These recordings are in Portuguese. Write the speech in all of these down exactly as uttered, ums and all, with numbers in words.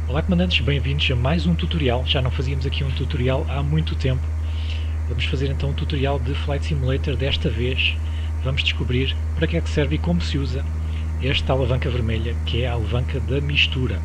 Olá comandantes, bem-vindos a mais um tutorial. Já não fazíamos aqui um tutorial há muito tempo. Vamos fazer então um tutorial de Flight Simulator. Desta vez vamos descobrir para que é que serve e como se usa esta alavanca vermelha, que é a alavanca da mistura.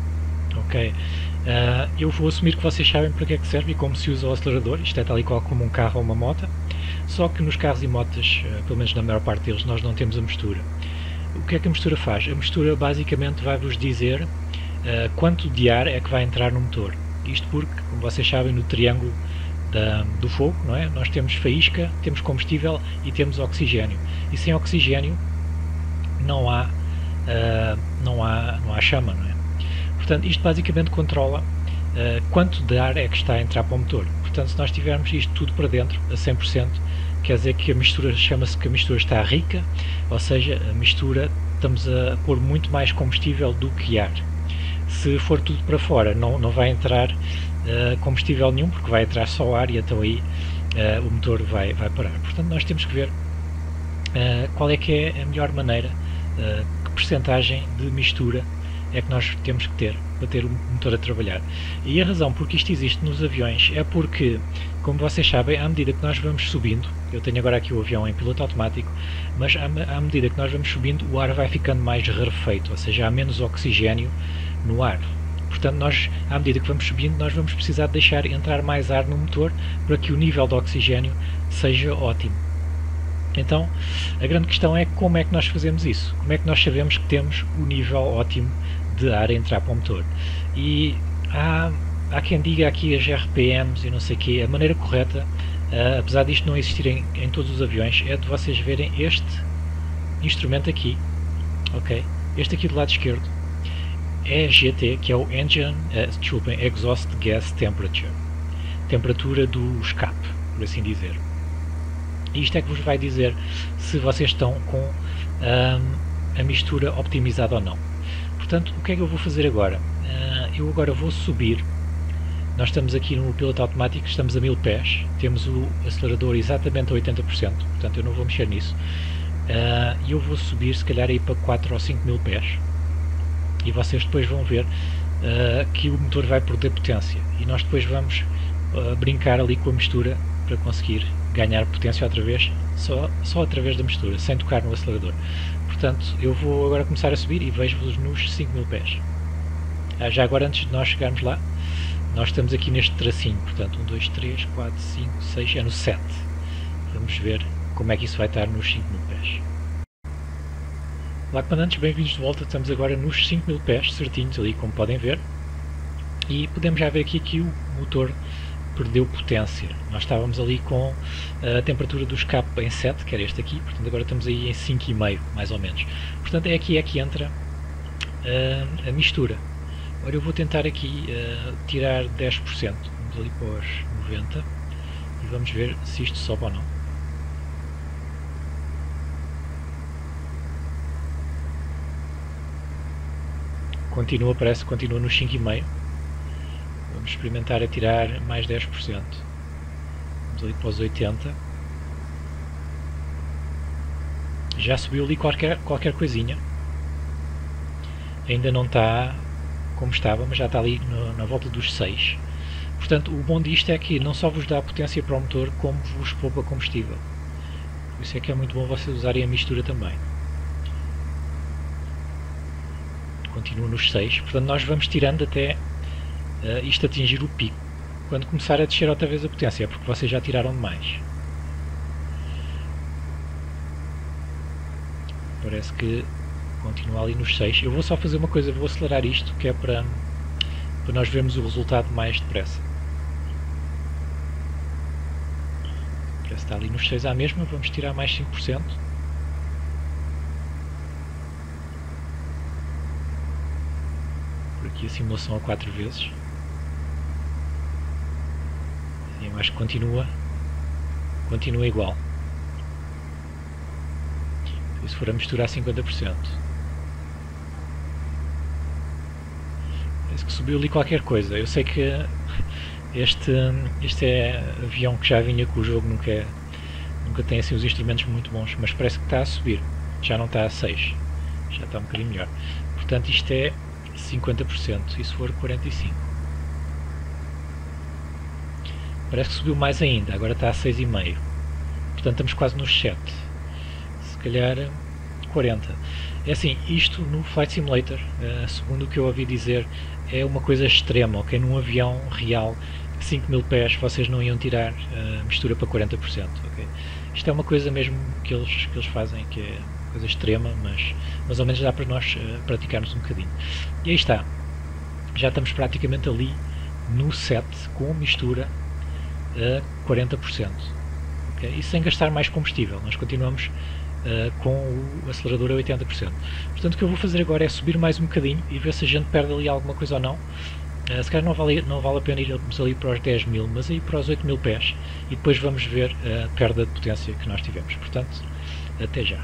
Ok, uh, eu vou assumir que vocês sabem para que é que serve e como se usa o acelerador. Isto é tal e qual como um carro ou uma moto, só que nos carros e motas, uh, pelo menos na maior parte deles, nós não temos a mistura. O que é que a mistura faz? A mistura basicamente vai-vos dizer uh, quanto de ar é que vai entrar no motor. Isto porque, como vocês sabem, no triângulo da, do fogo, não é? Nós temos faísca, temos combustível e temos oxigênio. E sem oxigênio não há, uh, não há, não há chama, não é? Portanto, isto basicamente controla uh, quanto de ar é que está a entrar para o motor. Portanto, se nós tivermos isto tudo para dentro, a cem por cento, quer dizer que a mistura, chama-se que a mistura está rica, ou seja, a mistura, estamos a pôr muito mais combustível do que ar. Se for tudo para fora, não, não vai entrar uh, combustível nenhum, porque vai entrar só ar e então aí uh, o motor vai, vai parar. Portanto, nós temos que ver uh, qual é que é a melhor maneira, uh, que percentagem de mistura é que nós temos que ter para ter o motor a trabalhar. E a razão porque isto existe nos aviões é porque, como vocês sabem, à medida que nós vamos subindo, eu tenho agora aqui o avião em piloto automático, mas à, à medida que nós vamos subindo, o ar vai ficando mais rarefeito, ou seja, há menos oxigênio no ar. Portanto, nós, à medida que vamos subindo, nós vamos precisar de deixar entrar mais ar no motor para que o nível de oxigênio seja ótimo. Então, a grande questão é como é que nós fazemos isso? Como é que nós sabemos que temos o nível ótimo de ar a entrar para o motor? E há, há quem diga aqui as R P Ms e não sei o quê. A maneira correta, uh, apesar disto não existir em, em todos os aviões, é de vocês verem este instrumento aqui, ok? Este aqui do lado esquerdo é G T, que é o Engine, uh, desculpem, Exhaust Gas Temperature, temperatura do escape, por assim dizer. E isto é que vos vai dizer se vocês estão com um, a mistura optimizada ou não. Portanto, o que é que eu vou fazer agora? Uh, eu agora vou subir. Nós estamos aqui no piloto automático, estamos a mil pés, temos o acelerador exatamente a oitenta por cento, portanto eu não vou mexer nisso. E uh, eu vou subir se calhar aí para quatro ou cinco mil pés. E vocês depois vão ver uh, que o motor vai perder potência. E nós depois vamos uh, brincar ali com a mistura para conseguir ganhar potência outra vez, só, só através da mistura, sem tocar no acelerador. Portanto, eu vou agora começar a subir e vejo-vos nos cinco mil pés. Ah, já agora, antes de nós chegarmos lá, nós estamos aqui neste tracinho, portanto, um, dois, três, quatro, cinco, seis, é no sete. Vamos ver como é que isso vai estar nos cinco mil pés. Olá comandantes, bem-vindos de volta, estamos agora nos cinco mil pés, certinhos ali, como podem ver. E podemos já ver aqui que o motor perdeu potência. Nós estávamos ali com a temperatura do escape em sete, que era este aqui, portanto agora estamos aí em cinco vírgula cinco, mais ou menos. Portanto é aqui é que entra uh, a mistura. Agora eu vou tentar aqui uh, tirar dez por cento, vamos ali para os noventa e vamos ver se isto sobe ou não. Continua, parece que continua nos cinco vírgula cinco. Vamos experimentar a tirar mais dez por cento. Vamos ali para os oitenta. Já subiu ali qualquer, qualquer coisinha. Ainda não está como estava, mas já está ali no, na volta dos seis. Portanto, o bom disto é que não só vos dá potência para o motor, como vos poupa combustível. Por isso é que é muito bom vocês usarem a mistura também. Continua nos seis. Portanto, nós vamos tirando até Uh, isto atingir o pico. Quando começar a descer outra vez a potência é porque vocês já tiraram demais. Parece que continua ali nos seis. Eu vou só fazer uma coisa, vou acelerar isto, que é para, para nós vermos o resultado mais depressa. Parece que está ali nos seis à mesma, vamos tirar mais cinco por cento. Por aqui a simulação a quatro vezes. Eu acho que continua, continua igual. E se for a misturar cinquenta por cento. Parece que subiu ali qualquer coisa. Eu sei que este, este é avião que já vinha com o jogo, nunca, é, nunca tem assim os instrumentos muito bons, mas parece que está a subir. Já não está a seis. Já está um bocadinho melhor. Portanto, isto é cinquenta por cento, e se for quarenta e cinco por cento. Parece que subiu mais ainda, agora está a seis vírgula cinco por cento. Portanto estamos quase nos sete por cento. Se calhar quarenta por cento. É assim, isto no Flight Simulator, uh, segundo o que eu ouvi dizer, é uma coisa extrema, ok? Num avião real, cinco mil pés, vocês não iam tirar uh, mistura para quarenta por cento, ok? Isto é uma coisa mesmo que eles, que eles fazem, que é uma coisa extrema, mas mais ou menos dá para nós uh, praticarmos um bocadinho. E aí está, já estamos praticamente ali no sete, com mistura a quarenta por cento, okay? E sem gastar mais combustível, nós continuamos Uh, com o acelerador a oitenta por cento. Portanto, o que eu vou fazer agora é subir mais um bocadinho e ver se a gente perde ali alguma coisa ou não. Uh, se calhar não vale, não vale a pena irmos ali para os dez mil, mas aí para os oito mil pés, e depois vamos ver a perda de potência que nós tivemos. Portanto, até já.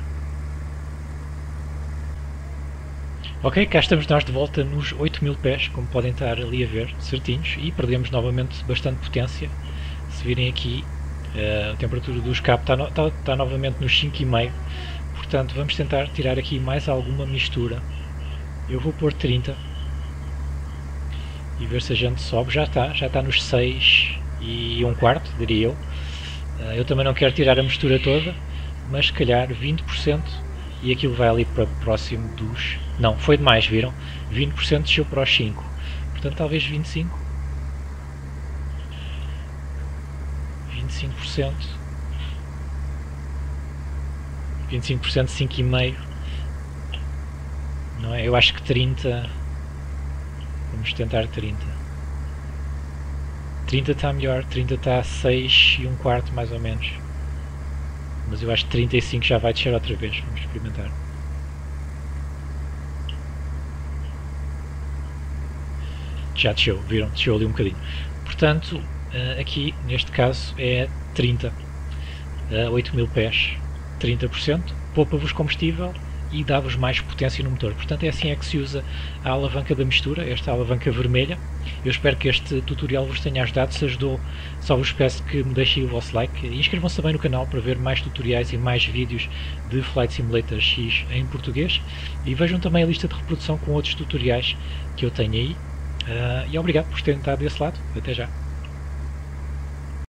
Ok, cá estamos nós de volta nos oito mil pés, como podem estar ali a ver, certinhos, e perdemos novamente bastante potência. Se virem aqui, Uh, a temperatura do escape está, no, está, está novamente nos cinco vírgula cinco, portanto vamos tentar tirar aqui mais alguma mistura. Eu vou pôr trinta e ver se a gente sobe. Já está, já está nos seis e um quarto, diria eu. Uh, eu também não quero tirar a mistura toda, mas se calhar vinte por cento, e aquilo vai ali para próximo dos... Não, foi demais, viram? vinte por cento desceu para os cinco, portanto talvez vinte e cinco por cento. vinte e cinco por cento, vinte e cinco por cento, cinco vírgula cinco por cento, não é? Eu acho que trinta, vamos tentar trinta, trinta está melhor, trinta está a seis e um quarto mais ou menos, mas eu acho que trinta e cinco já vai descer outra vez, vamos experimentar. Já desceu, viram? Desceu ali um bocadinho, portanto... Uh, aqui, neste caso, é trinta, uh, oito mil pés, trinta por cento, poupa-vos combustível e dá-vos mais potência no motor. Portanto, é assim é que se usa a alavanca da mistura, esta alavanca vermelha. Eu espero que este tutorial vos tenha ajudado. Se ajudou, só vos peço que me deixem o vosso like e inscrevam-se também no canal para ver mais tutoriais e mais vídeos de Flight Simulator X em português. E vejam também a lista de reprodução com outros tutoriais que eu tenho aí. Uh, e obrigado por terem estado desse lado. Até já.